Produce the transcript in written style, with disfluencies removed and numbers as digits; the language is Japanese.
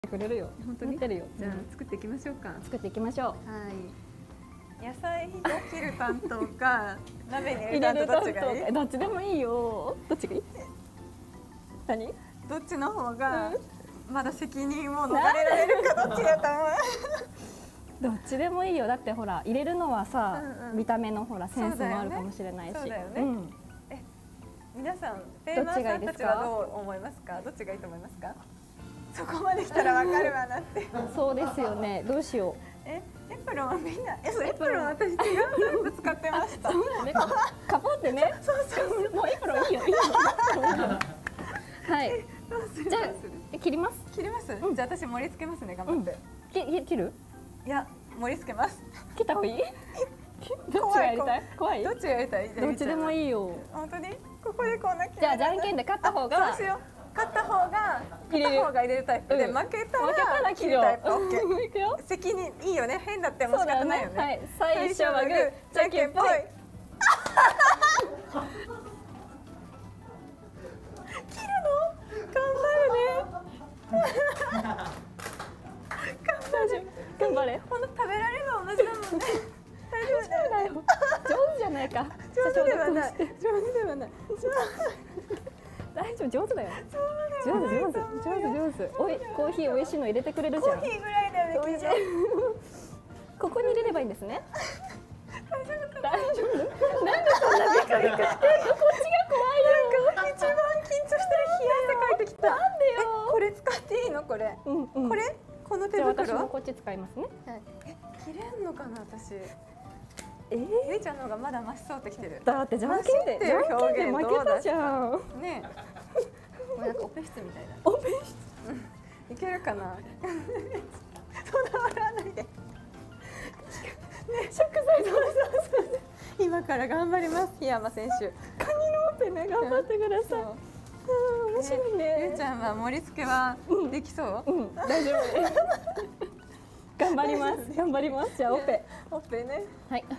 くれるよ。 本当に。 待ってるよ。 じゃあ作っていきましょうか。 作っていきましょう。 はい。野菜を切る担当か鍋に入れる担当どっちがいい？ どっちでもいいよ。どっちがいい？何？ どっちの方がまだ責任を逃れられるかどっちだと思う？ どっちでもいいよ。だってほら入れるのはさ、見た目のほらセンスもあるかもしれないし。 そうだよね。皆さんテーマーさんたちはどう思いますか？どっちがいいと思いますか？そこまで来たらわかるわなって。そうですよね。どうしよう。 エプロンはみんな、エプロン私違うタイプ使ってました。 カポってね。そうもうエプロンいいよ。はい。じゃあ切ります。 切ります。じゃあ私盛り付けますね。頑張って。 切る？ いや盛り付けます。 切った方がいい？どっちがやりたい？怖い？ どっちがやりたい？ どっちでもいいよ。 本当に？ここでこんな。 じゃあじゃんけんで勝った方が。 そうしよう。勝った方が入れるタイプで、負けたら切るタイプ。オッケー。いくよ。責任いいよね。変だっても仕方ないよね。 はい。最初はグー、じゃんけんぽい。 切るの？頑張るね。 頑張れ。 この食べられるの同じだもんね。大丈夫だよ。 上手じゃないか。 上手ではない。上手ではない。 大丈夫、上手だよ。上手。おい、コーヒー美味しいの入れてくれるじゃん。 コーヒーぐらいだよね。 ここに入れればいいんですね。 大丈夫。 なんでそんなビクビクしてんの？こっちが怖いよ。 一番緊張してる冷や汗かいてきた。 なんでよ。 これ使っていいのこれ？これ？この手袋？ 私もこっち使いますね。 切れんのかな私。ゆいちゃんの方がまだマシそうってきてる。 だってじゃんけんで負けたじゃん。 ねえ。なんかオペ室みたいだ。 オペ室。 いけるかな。そんな笑わないで。ね食材そう。今から頑張ります檜山選手。 カニのオペね頑張ってください。面白いね。 ゆいちゃんは盛り付けはできそう？ 大丈夫です。頑張ります。じゃあオペ。 オペね。 はい。